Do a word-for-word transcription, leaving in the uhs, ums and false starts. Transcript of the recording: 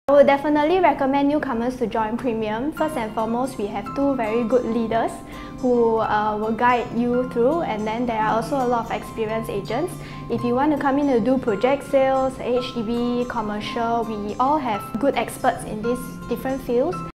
I would definitely recommend newcomers to join Premium. First and foremost, we have two very good leaders who uh, will guide you through, and then there are also a lot of experienced agents. If you want to come in to do project sales, H D B, commercial, we all have good experts in these different fields.